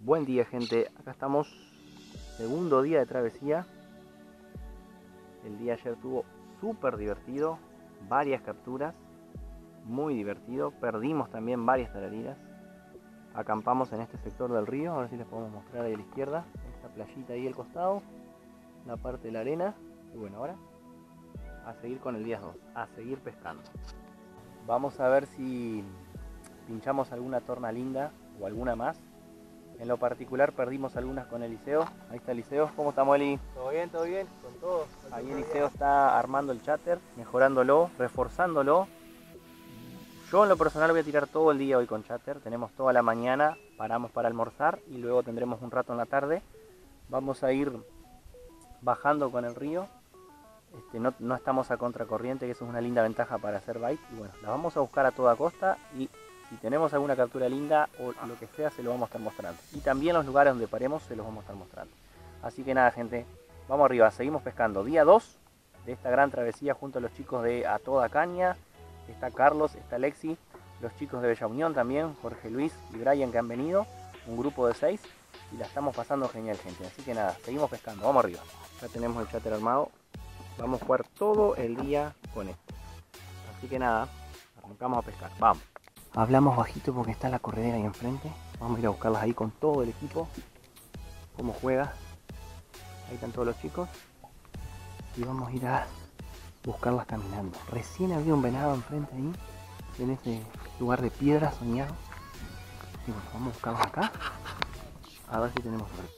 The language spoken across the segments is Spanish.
Buen día, gente. Acá estamos, segundo día de travesía. El día ayer estuvo súper divertido, varias capturas, muy divertido. Perdimos también varias tarariras. Acampamos en este sector del río, a ver si les podemos mostrar ahí a la izquierda, esta playita ahí al costado, la parte de la arena. Y bueno, ahora a seguir con el día 2, a seguir pescando. Vamos a ver si pinchamos alguna torna linda o alguna más. En lo particular perdimos algunas con Eliseo. Ahí está Eliseo. ¿Cómo estamos, Eli? Todo bien, con todo. Ahí Eliseo está armando el cháter, mejorándolo, reforzándolo. Yo en lo personal voy a tirar todo el día hoy con cháter. Tenemos toda la mañana, paramos para almorzar y luego tendremos un rato en la tarde. Vamos a ir bajando con el río. No estamos a contracorriente, que eso es una linda ventaja para hacer bait. Y bueno, las vamos a buscar a toda costa y si tenemos alguna captura linda o lo que sea, se lo vamos a estar mostrando. Y también los lugares donde paremos se los vamos a estar mostrando. Así que nada, gente, vamos arriba, seguimos pescando. Día 2 de esta gran travesía junto a los chicos de A Toda Caña. Está Carlos, está Lexi, los chicos de Bella Unión también, Jorge Luis y Brian que han venido. Un grupo de 6 y la estamos pasando genial, gente. Así que nada, seguimos pescando, vamos arriba. Ya tenemos el cháter armado. Vamos a jugar todo el día con esto. Así que nada, arrancamos a pescar, vamos. Hablamos bajito porque está la corredera ahí enfrente. Vamos a ir a buscarlas ahí con todo el equipo. Cómo juega. Ahí están todos los chicos. Y vamos a ir a buscarlas caminando. Recién había un venado enfrente ahí. En ese lugar de piedra soñado. Y bueno, vamos a buscarlos acá. A ver si tenemos suerte.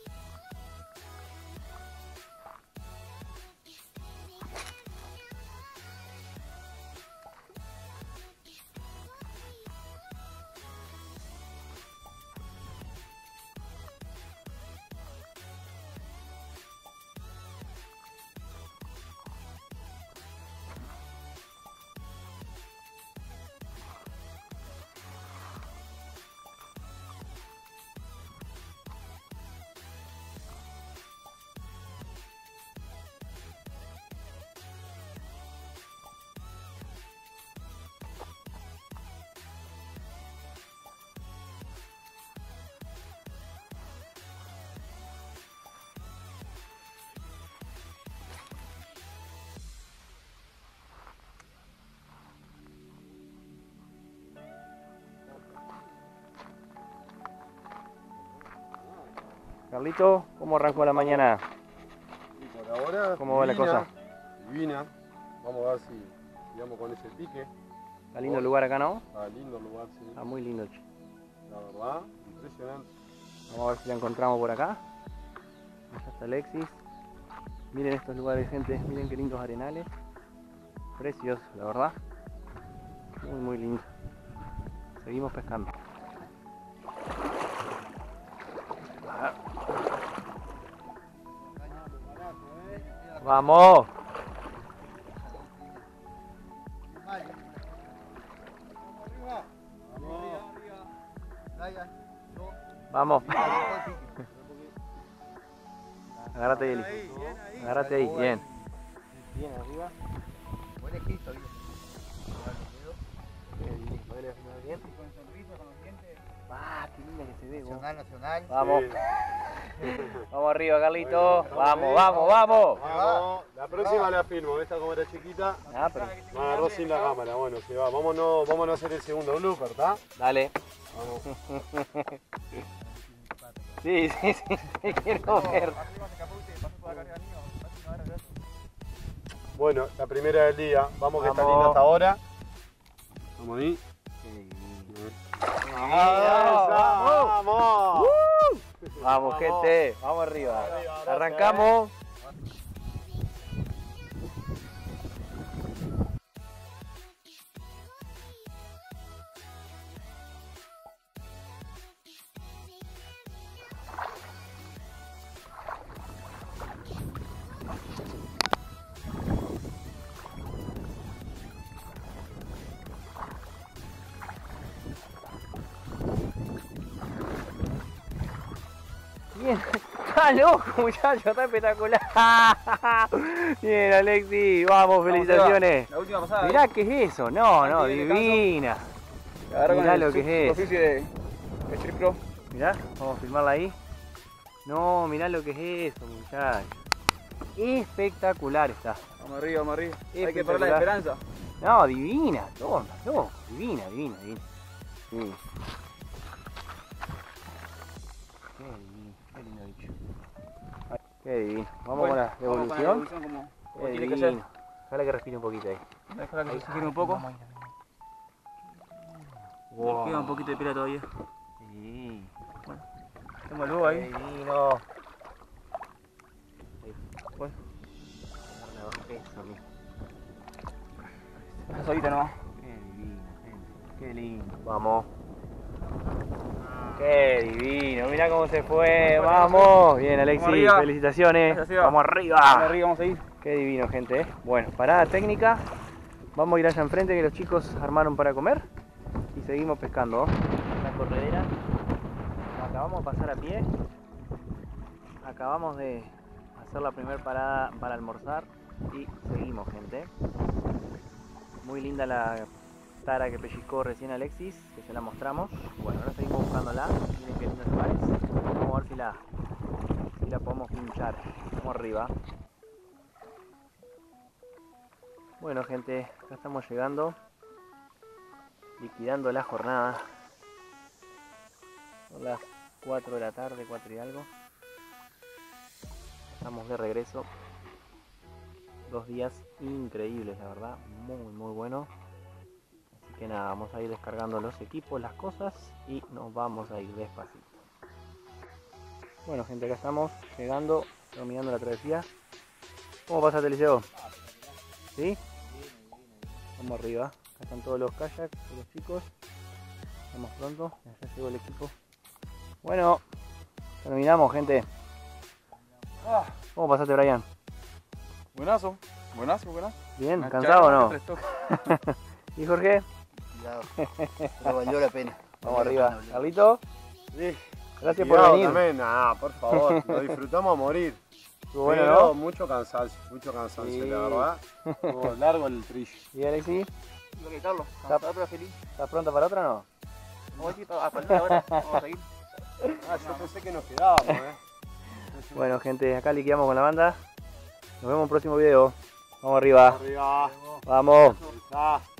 Carlito, ¿cómo arrancó la mañana? Y por ahora, ¿Cómo va la cosa? Divina. Vamos a ver si vamos con ese pique. Está lindo el lugar acá, ¿no? Está lindo el lugar, sí. Está muy lindo, che. La verdad, impresionante. Vamos a ver si la encontramos por acá. Allá está Alexis. Miren estos lugares, gente. Miren qué lindos arenales. Preciosos, la verdad. Muy lindo. Seguimos pescando. ¡Vamos! Vamos. Agárrate ahí, Eli. Agárrate ahí, bien. Bien arriba. Buen escrito, bien. Bien. Con sonrisa, con los dientes. Ah, qué linda que se ve, vos. Nacional. Vamos. Sí. Vamos arriba, Carlito. Bueno, Vamos, vamos. Vamos. La próxima la filmo. Esta como era chiquita. Ah, pero... Me agarró sin la cámara. Bueno, se va. Vámonos a hacer el segundo blooper, ¿está? Dale. Vamos. Sí, quiero ver. Bueno, la primera del día. Vamos que está Vamos. linda hasta ahora. Vamos ahí. ¡Vamos! Vamos, gente. Vamos arriba. Arrancamos. Bien, está loco, muchacho, está espectacular. Bien, Alexi, vamos, felicitaciones. La última pasada. Mirá qué es eso, no, divina. Mirá lo que es eso. de Street Pro. Mirá, vamos a filmarla ahí. No, mirá lo que es eso, muchachos. Espectacular está. Vamos arriba, vamos arriba. Hay que Espectacular. perder la esperanza. No, divina, todo, loco. Divina, divina, divina. Sí. Qué lindo bicho. Qué divino. Vamos Bueno, con la vamos con la devolución. devolución como Qué tiene que ser. divino. Ojalá que respire un poquito ahí. Déjala que se oxigene un poco. Vamos ahí. Le queda un poquito de pila todavía. Sí. Tómalo ahí. Qué divino. Bueno. Eso mismo. Esa solita nomás. Qué divino, gente. Qué lindo. Vamos. Qué divino. Mirá cómo se fue. Vamos. Bien, Alexis. Vamos arriba. Felicitaciones. Gracias, Seba. Vamos arriba. Vamos arriba, vamos a ir. Qué divino, gente. Bueno, parada técnica. Vamos a ir allá enfrente que los chicos armaron para comer. Y seguimos pescando. La corredera. Acabamos de pasar a pie. Acabamos de hacer la primera parada para almorzar. Y seguimos, gente. Muy linda la tara que pellizcó recién Alexis, que se la mostramos. Bueno, ahora seguimos buscándola. Miren qué lindo lugares. Vamos a ver si la podemos pinchar. Vamos arriba. Bueno, gente, acá estamos llegando, liquidando la jornada. Son las 4 de la tarde, 4 y algo. Estamos de regreso. 2 días increíbles, la verdad, muy bueno. Así que nada, vamos a ir descargando los equipos, las cosas y nos vamos a ir despacito. Bueno, gente, acá estamos llegando, terminando la travesía. ¿Cómo pasa, Eliseo? ¿Sí? Vamos arriba. Acá están todos los kayaks de los chicos. Vamos pronto. Ya llegó el equipo. Bueno, terminamos, gente. ¿Cómo pasaste, Brian? Buenazo, buenazo, buenazo. ¿Bien? Una ¿Cansado o no? charla, ¿Y Jorge? Cuidado, pero valió la pena. Vamos arriba. Carlito, Sí. gracias por Cuidado venir. también, nah, por favor, lo disfrutamos a morir. Estuvo bueno, Pero ¿no? mucho cansancio, Sí. la verdad. Estuvo largo el trillo. ¿Y Alexis? Lo que Carlos, cansado pero feliz. ¿Estás pronto para otra o no? Vamos a ir a partir de ahora, vamos a seguir. Yo pensé que nos quedábamos, Bueno, gente, acá liquidamos con la banda. Nos vemos en el próximo video. Vamos arriba. Arriba. Vamos. Ah.